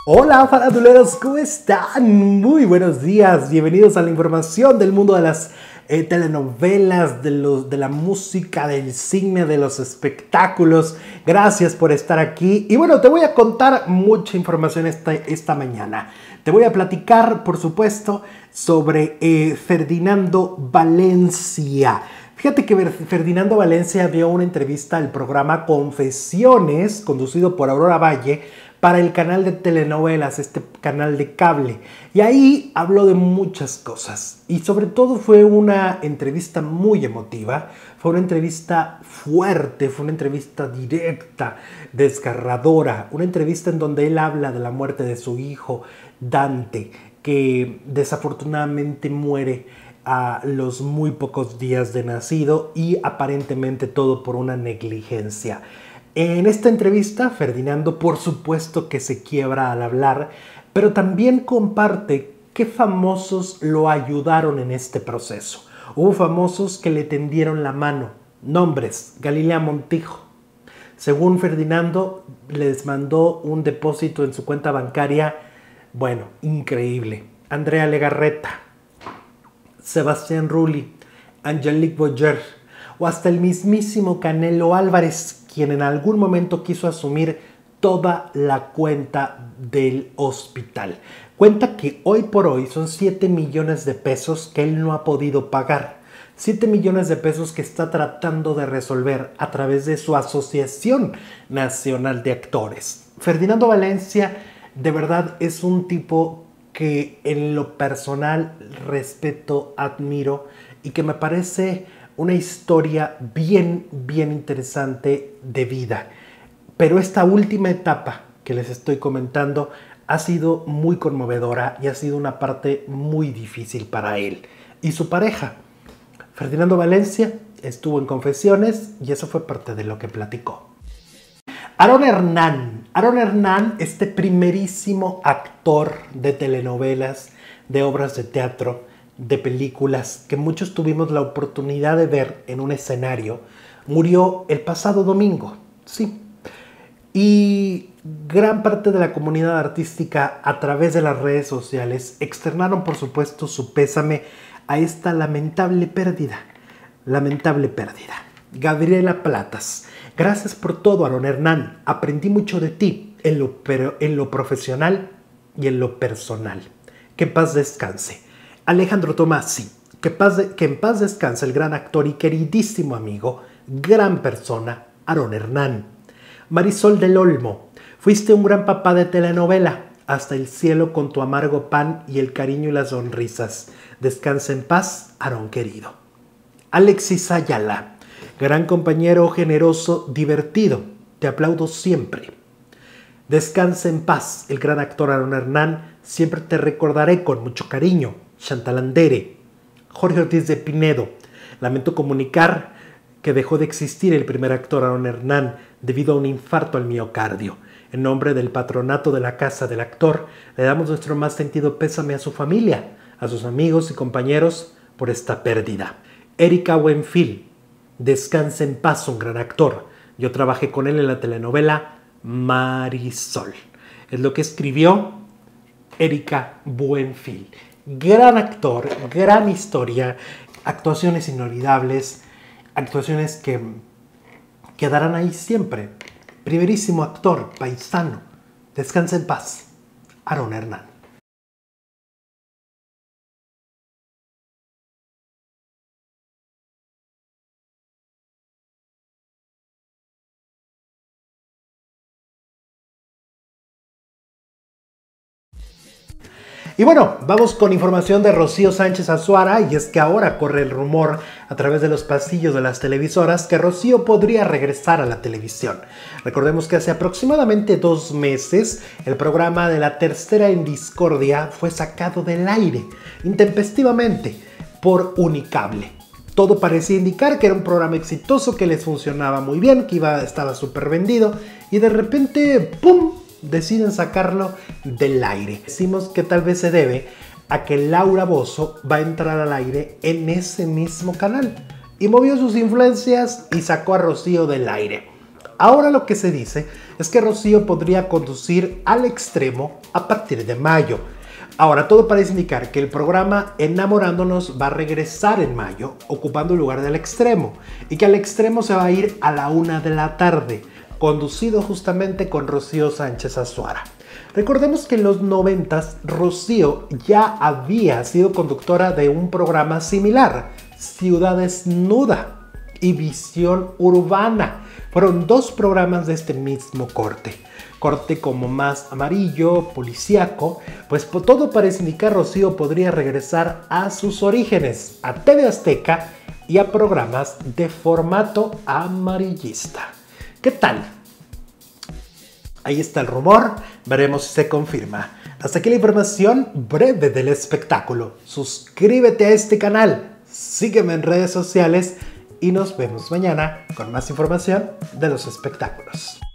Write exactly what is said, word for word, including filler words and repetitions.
Hola faranduleros, ¿cómo están? Muy buenos días, bienvenidos a la información del mundo de las eh, telenovelas, de, los, de la música, del cine, de los espectáculos. Gracias por estar aquí. Y bueno, te voy a contar mucha información esta, esta mañana. Te voy a platicar, por supuesto, sobre eh, Ferdinando Valencia. Fíjate que Ferdinando Valencia dio una entrevista al programa Confesiones, conducido por Aurora Valle, para el canal de telenovelas, este canal de cable. Y ahí habló de muchas cosas. Y sobre todo fue una entrevista muy emotiva. Fue una entrevista fuerte, fue una entrevista directa, desgarradora. Una entrevista en donde él habla de la muerte de su hijo, Dante, que desafortunadamente muere a los muy pocos días de nacido y aparentemente todo por una negligencia. En esta entrevista, Ferdinando por supuesto que se quiebra al hablar, pero también comparte qué famosos lo ayudaron en este proceso. Hubo famosos que le tendieron la mano. Nombres: Galilea Montijo. Según Ferdinando, les mandó un depósito en su cuenta bancaria, bueno, increíble. Andrea Legarreta, Sebastián Rulli, Angelique Boyer o hasta el mismísimo Canelo Álvarez, quien en algún momento quiso asumir toda la cuenta del hospital. Cuenta que hoy por hoy son siete millones de pesos que él no ha podido pagar. siete millones de pesos que está tratando de resolver a través de su Asociación Nacional de Actores. Ferdinando Valencia de verdad es un tipo que en lo personal respeto, admiro y que me parece una historia bien, bien interesante de vida. Pero esta última etapa que les estoy comentando ha sido muy conmovedora y ha sido una parte muy difícil para él y su pareja. Ferdinando Valencia estuvo en Confesiones y eso fue parte de lo que platicó. Aaron Hernán. Aaron Hernán, este primerísimo actor de telenovelas, de obras de teatro, de películas que muchos tuvimos la oportunidad de ver en un escenario, murió el pasado domingo, sí. Y gran parte de la comunidad artística a través de las redes sociales externaron por supuesto su pésame a esta lamentable pérdida, lamentable pérdida. Gabriela Platas: gracias por todo, Aaron Hernán, aprendí mucho de ti en lo, en lo profesional y en lo personal. Que en paz descanse. Alejandro Tomasi: que, paz de, que en paz descanse el gran actor y queridísimo amigo, gran persona, Aaron Hernán. Marisol del Olmo: fuiste un gran papá de telenovela, hasta el cielo con tu amargo pan y el cariño y las sonrisas. Descansa en paz, Aaron querido. Alexis Ayala: gran compañero, generoso, divertido, te aplaudo siempre. Descansa en paz el gran actor Aaron Hernán, siempre te recordaré con mucho cariño. Chantal Andere. Jorge Ortiz de Pinedo: lamento comunicar que dejó de existir el primer actor Aaron Hernán debido a un infarto al miocardio. En nombre del patronato de la Casa del Actor, le damos nuestro más sentido pésame a su familia, a sus amigos y compañeros por esta pérdida. Erika Buenfil: descansa en paz un gran actor. Yo trabajé con él en la telenovela Marisol. Es lo que escribió Erika Buenfil. Gran actor, gran historia, actuaciones inolvidables, actuaciones que quedarán ahí siempre. Primerísimo actor, paisano. Descansa en paz, Aaron Hernán. Y bueno, vamos con información de Rocío Sánchez Azuara, y es que ahora corre el rumor a través de los pasillos de las televisoras que Rocío podría regresar a la televisión. Recordemos que hace aproximadamente dos meses el programa de La Tercera en Discordia fue sacado del aire intempestivamente por Unicable. Todo parecía indicar que era un programa exitoso, que les funcionaba muy bien, que iba, estaba súper vendido, y de repente ¡pum!, deciden sacarlo del aire. Decimos que tal vez se debe a que Laura Bozzo va a entrar al aire en ese mismo canal y movió sus influencias y sacó a Rocío del aire. Ahora lo que se dice es que Rocío podría conducir al extremo a partir de mayo. Ahora, todo parece indicar que el programa Enamorándonos va a regresar en mayo, ocupando el lugar del extremo, y que al extremo se va a ir a la una de la tarde, conducido justamente con Rocío Sánchez Azuara. Recordemos que en los noventas, Rocío ya había sido conductora de un programa similar, Ciudad Desnuda y Visión Urbana. Fueron dos programas de este mismo corte. Corte como más amarillo, policíaco, pues por todo parece indicar Rocío podría regresar a sus orígenes, a T V Azteca y a programas de formato amarillista. ¿Qué tal? Ahí está el rumor, veremos si se confirma. Hasta aquí la información breve del espectáculo. Suscríbete a este canal, sígueme en redes sociales y nos vemos mañana con más información de los espectáculos.